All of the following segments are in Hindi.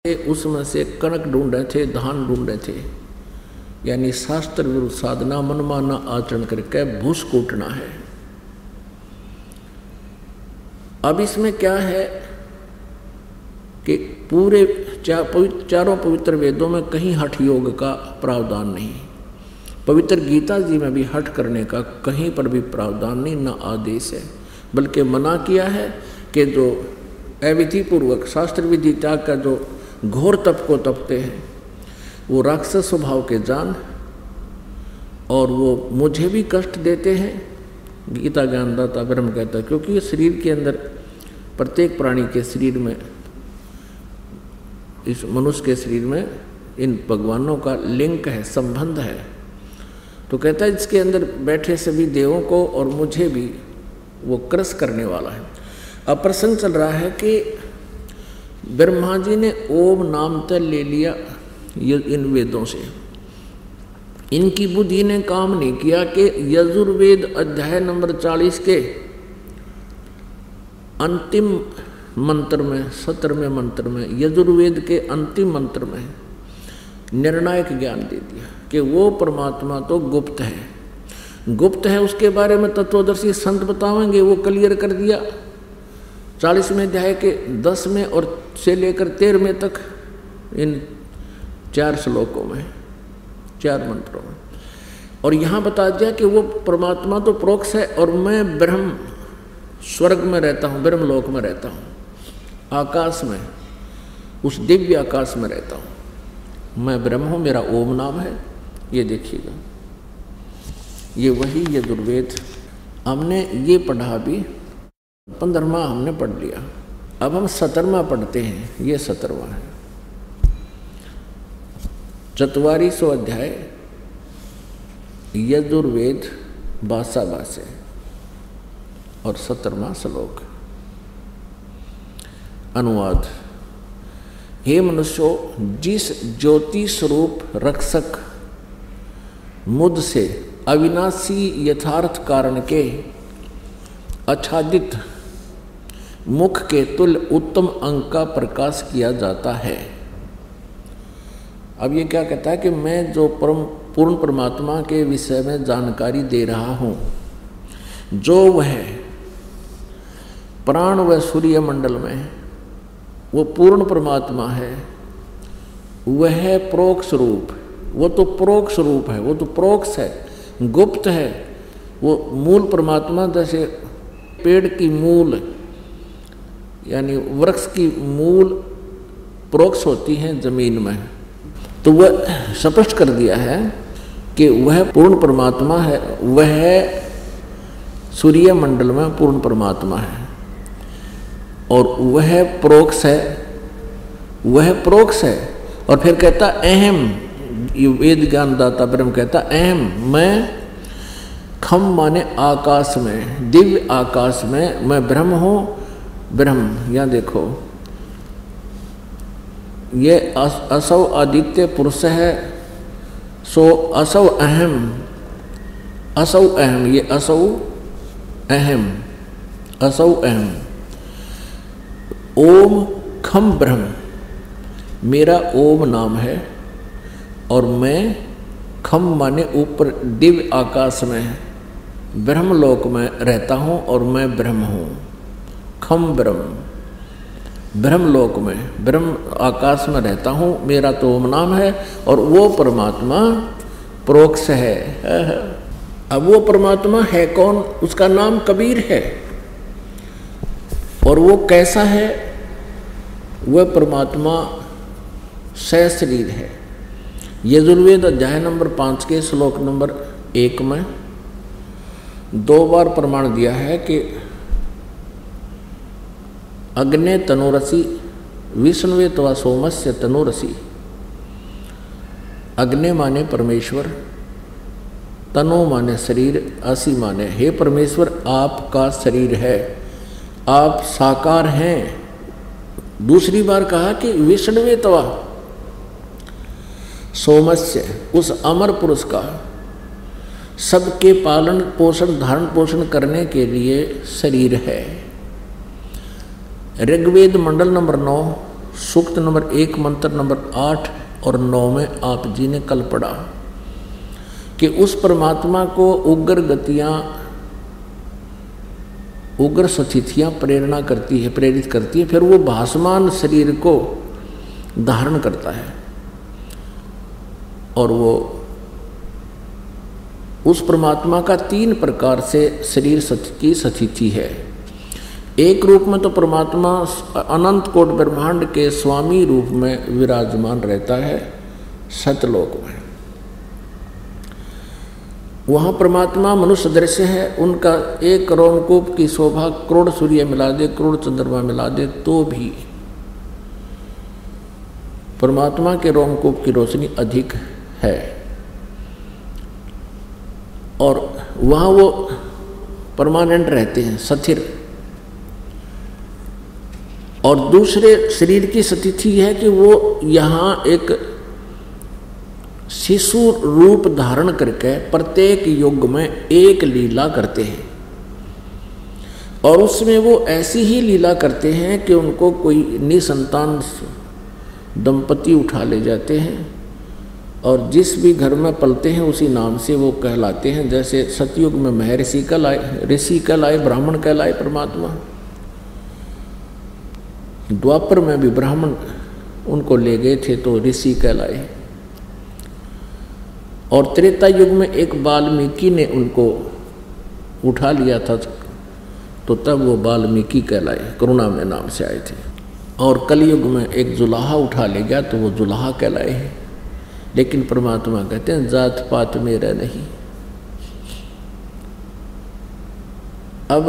उसमें से कणक ढूंढे थे, धान ढूंढे थे, यानी शास्त्र विरुद्ध साधना, मनमाना आचरण करके भूस कूटना है। अब इसमें क्या है कि पूरे चारों पवित्र वेदों में कहीं हठ योग का प्रावधान नहीं, पवित्र गीता जी में भी हठ करने का कहीं पर भी प्रावधान नहीं, न आदेश है, बल्कि मना किया है कि जो अविधि पूर्वक शास्त्र विधि त्याग का जो घोर तप को तपते हैं वो राक्षस स्वभाव के जान, और वो मुझे भी कष्ट देते हैं। गीता ज्ञानदाता ब्रह्म कहता है, क्योंकि ये शरीर के अंदर प्रत्येक प्राणी के शरीर में, इस मनुष्य के शरीर में इन भगवानों का लिंक है, संबंध है। तो कहता है इसके अंदर बैठे सभी देवों को और मुझे भी वो क्रस करने वाला है। अब प्रसंग चल रहा है कि ब्रह्मा जी ने ओम नाम तक ले लिया इन वेदों से, इनकी बुद्धि ने काम नहीं किया कि यजुर्वेद अध्याय नंबर 40 के अंतिम मंत्र में, 17वें मंत्र में, यजुर्वेद के अंतिम मंत्र में निर्णायक ज्ञान दे दिया कि वो परमात्मा तो गुप्त है, गुप्त है। उसके बारे में तत्वदर्शी संत बतावेंगे, वो क्लियर कर दिया 40वें अध्याय के 10वें और से लेकर 13वें तक, इन 4 श्लोकों में, 4 मंत्रों में। और यहाँ बता दिया कि वो परमात्मा तो प्रोक्ष है और मैं ब्रह्म स्वर्ग में रहता हूँ, ब्रह्मलोक में रहता हूँ, आकाश में, उस दिव्य आकाश में रहता हूँ। मैं ब्रह्म हूँ, मेरा ओम नाम है। ये देखिएगा, ये वही यजुर्वेद हमने ये पढ़ा भी, 15वां हमने पढ़ लिया। अब हम 17वां पढ़ते हैं, ये 17वां है। 44वां अध्याय यजुर्वेद भाषा भाष्य और 17वां श्लोक। अनुवाद। हे मनुष्यों, जिस ज्योति स्वरूप रक्षक मुझ से अविनाशी यथार्थ कारण के आच्छादित मुख के तुल्य उत्तम अंग का प्रकाश किया जाता है। अब ये क्या कहता है कि मैं जो पूर्ण परमात्मा के विषय में जानकारी दे रहा हूँ, जो वह प्राण व सूर्य मंडल में वो पूर्ण परमात्मा है, वह प्रोक्ष रूप, वो तो प्रोक्ष रूप है, वो तो प्रोक्ष है, गुप्त है। वो मूल परमात्मा जैसे पेड़ की मूल यानी वृक्ष की मूल प्रोक्ष होती हैं जमीन में, तो वह स्पष्ट कर दिया है कि वह पूर्ण परमात्मा है, वह सूर्य मंडल में पूर्ण परमात्मा है और वह प्रोक्ष है, वह प्रोक्ष है। और फिर कहता अहम, वेद ज्ञानदाता ब्रह्म कहता अहम, मैं खम माने आकाश में, दिव्य आकाश में मैं ब्रह्म हूँ। ब्रह्म यहाँ देखो, ये असौ आदित्य पुरुष है, सो असौ अहम, असौ अहम, ये असौ अहम, असौ अहम। ओम खम ब्रह्म, मेरा ओम नाम है और मैं खम माने ऊपर दिव्य आकाश में ब्रह्मलोक में रहता हूँ और मैं ब्रह्म हूँ। खम ब्रह्म, ब्रह्मलोक में, ब्रह्म आकाश में रहता हूँ, मेरा तो ओम नाम है और वो परमात्मा प्रोक्ष है। अब वो परमात्मा है कौन? उसका नाम कबीर है। और वो कैसा है? वह परमात्मा सहशरीर है। यजुर्वेद अध्याय नंबर 5 के श्लोक नंबर 1 में 2 बार प्रमाण दिया है कि अग्ने तनुरसी विष्णुवे तवा सोमस्य तनुरसी। अग्नि माने परमेश्वर, तनु माने शरीर, असी माने हे परमेश्वर आपका शरीर है, आप साकार हैं। दूसरी बार कहा कि विष्णुवे तवा सोमस्य, उस अमर पुरुष का सबके पालन पोषण धारण पोषण करने के लिए शरीर है। ऋग्वेद मंडल नंबर 9 सूक्त नंबर 1 मंत्र नंबर 8 और 9 में आप जी ने कल पढ़ा कि उस परमात्मा को उग्र गतियाँ, उग्र स्थितियाँ प्रेरणा करती है, प्रेरित करती है, फिर वो भासमान शरीर को धारण करता है और वो उस परमात्मा का 3 प्रकार से शरीर की स्थिति है। एक रूप में तो परमात्मा अनंत कोट ब्रह्मांड के स्वामी रूप में विराजमान रहता है सतलोक में। वहाँ परमात्मा मनुष्य दृश्य है, उनका एक रोमकूप की शोभा करोड़ सूर्य मिला दे, करोड़ चंद्रमा मिला दे तो भी परमात्मा के रोमकूप की रोशनी अधिक है। और वहाँ वो परमानेंट रहते हैं, स्थिर। और दूसरे शरीर की स्थिति है कि वो यहाँ एक शिशु रूप धारण करके प्रत्येक युग में एक लीला करते हैं और उसमें वो ऐसी ही लीला करते हैं कि उनको कोई निसंतान दंपति उठा ले जाते हैं और जिस भी घर में पलते हैं उसी नाम से वो कहलाते हैं। जैसे सतयुग में महर्षि कहलाए, ऋषि कहलाए, ब्राह्मण कहलाए परमात्मा, द्वापर में भी ब्राह्मण उनको ले गए थे तो ऋषि कहलाए, और त्रेता युग में एक वाल्मीकि ने उनको उठा लिया था तो तब वो वाल्मीकि कहलाए, करुणा में नाम से आए थे। और कलयुग में एक जुलाहा उठा ले गया तो वो जुलाहा कहलाए हैं। लेकिन परमात्मा कहते हैं जात पात मेरा नहीं। अब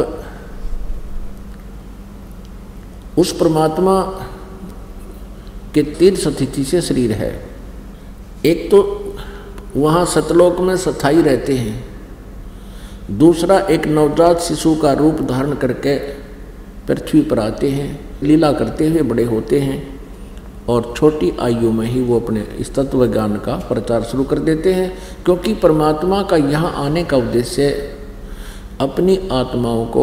उस परमात्मा के 3 स्थिति से शरीर है। एक तो वहाँ सतलोक में स्थायी रहते हैं, दूसरा एक नवजात शिशु का रूप धारण करके पृथ्वी पर आते हैं, लीला करते हुए बड़े होते हैं और छोटी आयु में ही वो अपने इस तत्व ज्ञान का प्रचार शुरू कर देते हैं। क्योंकि परमात्मा का यहाँ आने का उद्देश्य अपनी आत्माओं को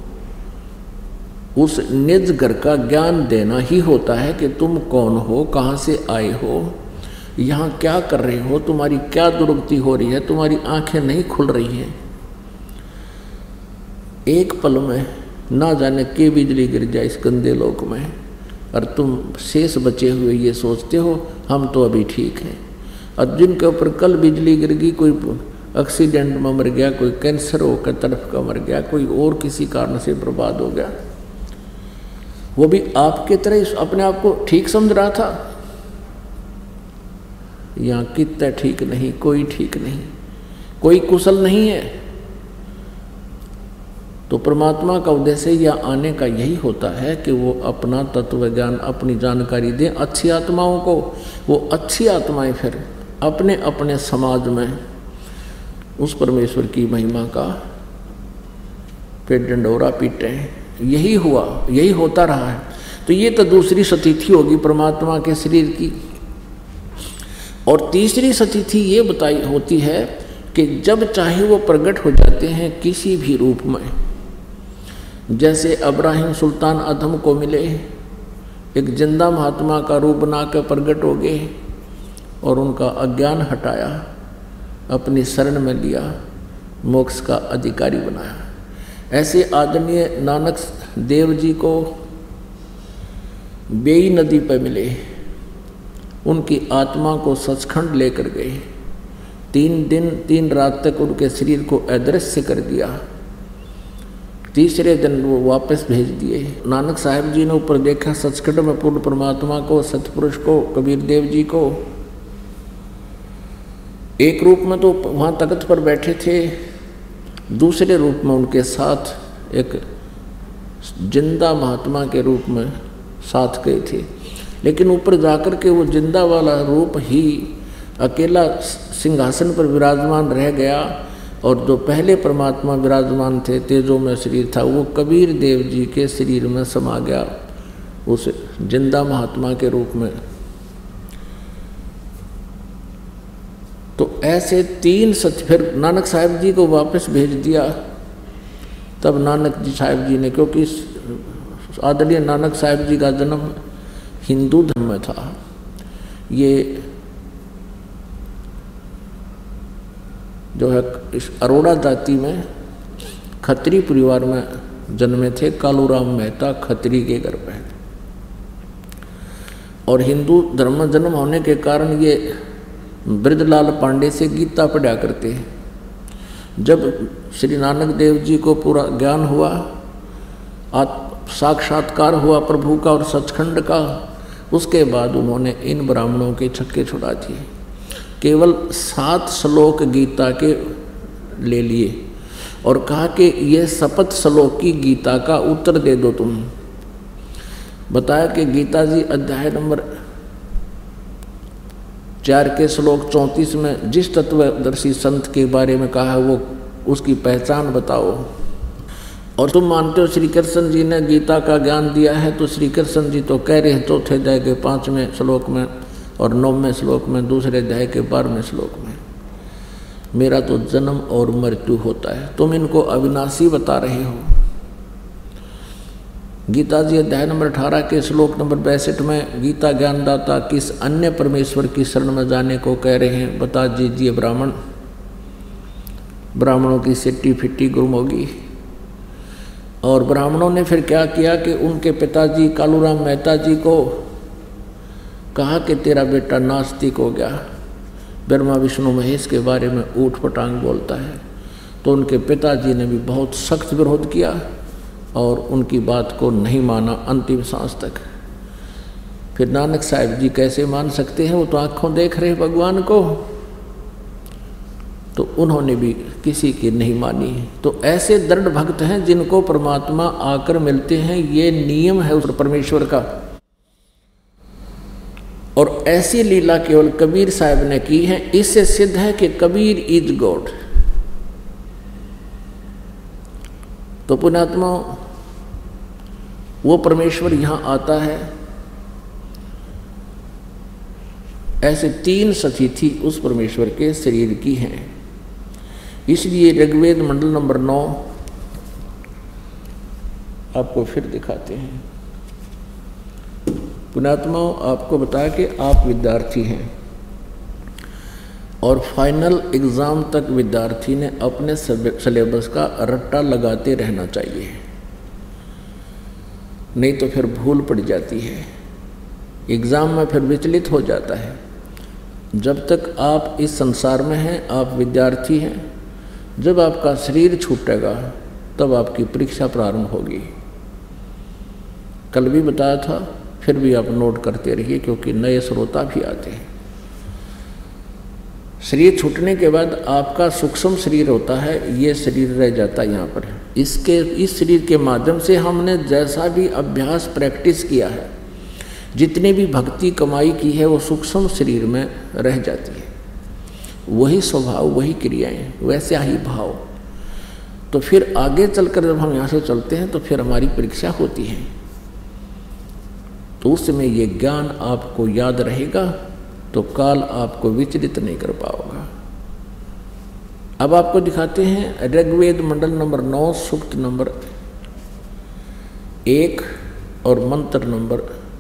उस निज घर का ज्ञान देना ही होता है कि तुम कौन हो, कहाँ से आए हो, यहाँ क्या कर रहे हो, तुम्हारी क्या दुर्गति हो रही है, तुम्हारी आंखें नहीं खुल रही हैं। एक पल में ना जाने के बिजली गिर जाए इस गंदे लोक में और तुम शेष बचे हुए ये सोचते हो हम तो अभी ठीक हैं। और जिनके ऊपर कल बिजली गिर गई, कोई एक्सीडेंट में मर गया, कोई कैंसर होकर तड़फ का मर गया, कोई और किसी कारण से बर्बाद हो गया, वो भी आपके तरह अपने आप को ठीक समझ रहा था। यहाँ कितना ठीक नहीं, कोई ठीक नहीं, कोई कुशल नहीं है। तो परमात्मा का उद्देश्य यहाँ आने का यही होता है कि वो अपना तत्व ज्ञान, अपनी जानकारी दें अच्छी आत्माओं को। वो अच्छी आत्माएं फिर अपने अपने समाज में उस परमेश्वर की महिमा का पेट डंडोरा पीटें। यही हुआ, यही होता रहा है। तो ये तो दूसरी स्थिति होगी परमात्मा के शरीर की। और तीसरी स्थिति ये बताई होती है कि जब चाहे वो प्रकट हो जाते हैं किसी भी रूप में। जैसे इब्राहिम सुल्तान अदम को मिले, एक जिंदा महात्मा का रूप बना कर प्रकट हो गए और उनका अज्ञान हटाया, अपनी शरण में लिया, मोक्ष का अधिकारी बनाया। ऐसे आदरणीय नानक देव जी को बेई नदी पर मिले, उनकी आत्मा को सचखंड लेकर गए। 3 दिन 3 रात तक उनके शरीर को अदृश्य कर दिया। तीसरे दिन वो वापस भेज दिए। नानक साहब जी ने ऊपर देखा सचखंड में पूर्ण परमात्मा को, सतपुरुष को, कबीर देव जी को। एक रूप में तो वहाँ तख्त पर बैठे थे, दूसरे रूप में उनके साथ एक जिंदा महात्मा के रूप में साथ गए थे। लेकिन ऊपर जाकर के वो जिंदा वाला रूप ही अकेला सिंहासन पर विराजमान रह गया और जो पहले परमात्मा विराजमान थे, तेजो में शरीर था, वो कबीर देव जी के शरीर में समा गया उस जिंदा महात्मा के रूप में। तो ऐसे 3 सत्य फिर नानक साहब जी को वापस भेज दिया। तब नानक जी साहब जी ने, क्योंकि आदरणीय नानक साहब जी का जन्म हिंदू धर्म में था। ये जो है इस अरोड़ा जाति में खत्री परिवार में जन्मे थे। कालूराम मेहता खत्री के घर पे, और हिंदू धर्म में जन्म होने के कारण ये बृजलाल पांडे से गीता पढ़ा करते हैं। जब श्री नानक देव जी को पूरा ज्ञान हुआ, साक्षात्कार हुआ प्रभु का और सचखंड का, उसके बाद उन्होंने इन ब्राह्मणों के छक्के छुड़ा दिए। केवल 7 श्लोक गीता के ले लिए और कहा कि ये शपथ श्लोक की गीता का उत्तर दे दो तुम। बताया कि गीता जी अध्याय नंबर 4 के श्लोक 34 में जिस तत्वदर्शी संत के बारे में कहा है वो उसकी पहचान बताओ। और तुम मानते हो श्री कृष्ण जी ने गीता का ज्ञान दिया है, तो श्री कृष्ण जी तो कह रहे हैं चौथे अध्याय के 5वें श्लोक में और 9वें श्लोक में, दूसरे अध्याय के 12वें श्लोक में, मेरा तो जन्म और मृत्यु होता है। तुम इनको अविनाशी बता रहे हो। गीता जी अध्याय नंबर 18 के श्लोक नंबर 62 में गीता ज्ञानदाता किस अन्य परमेश्वर की शरण में जाने को कह रहे हैं, बता दीजिए ब्राह्मण। ब्राह्मणों की सिट्टी फिट्टी गुम होगी। और ब्राह्मणों ने फिर क्या किया कि उनके पिताजी कालूराम मेहता जी को कहा कि तेरा बेटा नास्तिक हो गया, ब्रह्मा विष्णु महेश के बारे में ऊट पटांग बोलता है। तो उनके पिताजी ने भी बहुत सख्त विरोध किया और उनकी बात को नहीं माना अंतिम सांस तक। फिर नानक साहिब जी कैसे मान सकते हैं, वो तो आँखों देख रहे भगवान को, तो उन्होंने भी किसी की नहीं मानी। तो ऐसे दृढ़ भक्त हैं जिनको परमात्मा आकर मिलते हैं, ये नियम है उस परमेश्वर का। और ऐसी लीला केवल कबीर साहब ने की है। इससे सिद्ध है कि कबीर इज गॉड। तो पुण्यात्मा वो परमेश्वर यहां आता है। ऐसे 3 सखी थी उस परमेश्वर के शरीर की हैं। इसलिए ऋग्वेद मंडल नंबर 9 आपको फिर दिखाते हैं। पुण्यात्माओं, आपको बताया कि आप विद्यार्थी हैं और फाइनल एग्ज़ाम तक विद्यार्थी ने अपने सिलेबस का रट्टा लगाते रहना चाहिए, नहीं तो फिर भूल पड़ जाती है, एग्ज़ाम में फिर विचलित हो जाता है। जब तक आप इस संसार में हैं, आप विद्यार्थी हैं। जब आपका शरीर छूटेगा तब आपकी परीक्षा प्रारंभ होगी। कल भी बताया था, फिर भी आप नोट करते रहिए क्योंकि नए श्रोता भी आते हैं। शरीर छूटने के बाद आपका सूक्ष्म शरीर होता है, ये शरीर रह जाता है यहाँ पर। इस शरीर के माध्यम से हमने जैसा भी अभ्यास प्रैक्टिस किया है, जितनी भी भक्ति कमाई की है, वो सूक्ष्म शरीर में रह जाती है। वही स्वभाव, वही क्रियाएं, वैसे ही भाव। तो फिर आगे चलकर जब हम यहाँ से चलते हैं तो फिर हमारी परीक्षा होती है, तो उस समय ये ज्ञान आपको याद रहेगा, तो काल आपको विचलित नहीं कर पाओगा। अब आपको दिखाते हैं ऋग्वेद मंडल नंबर 9 सूक्त नंबर 1 और मंत्र नंबर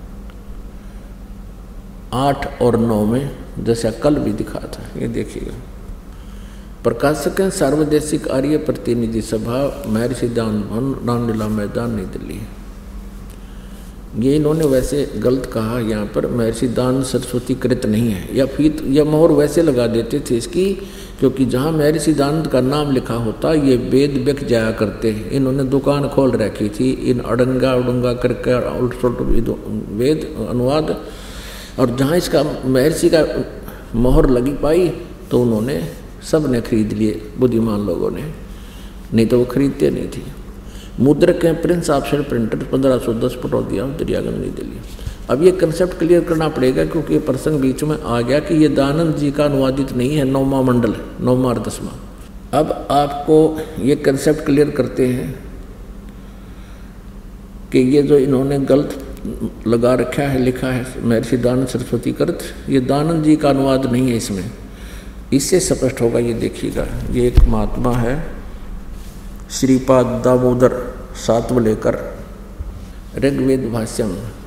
8 और 9 में, जैसा कल भी दिखा था। ये देखिएगा। प्रकाशक हैं सार्वदेशिक आर्य प्रतिनिधि सभा, महर्षि दान भवन, रामलीला मैदान, नई दिल्ली। ये इन्होंने वैसे गलत कहा, यहाँ पर महर्षि दान सरस्वती कृत नहीं है, या फीत या मोहर वैसे लगा देते थे इसकी, क्योंकि जहाँ महर्षि दान का नाम लिखा होता ये वेद बिक जाया करते। इन्होंने दुकान खोल रखी थी, इन अड़ंगा उड़ंगा करके उल्ट वेद अनुवाद, और जहाँ इसका महर्षि का मोहर लगी पाई तो उन्होंने सब ने खरीद लिए, बुद्धिमान लोगों ने, नहीं तो वो खरीदते नहीं थे। मुद्रक हैं prince option printer, 1510 Pataudia, Daryaganj, New Delhi. अब ये कंसेप्ट क्लियर करना पड़ेगा क्योंकि ये प्रसंग बीच में आ गया कि ये दयानंद जी का अनुवादित नहीं है, 9वां मंडल, 9वां और 10वां। अब आपको ये कंसेप्ट क्लियर करते हैं कि ये जो इन्होंने गलत लगा रखा है, लिखा है महर्षि दानंद सरस्वती कृत, ये दानंद जी का अनुवाद नहीं है इसमें। इससे स्पष्ट होगा, ये देखिएगा। ये एक महात्मा है श्रीपाद दामोदर सातवलेकर, ऋग्वेद भाष्यम।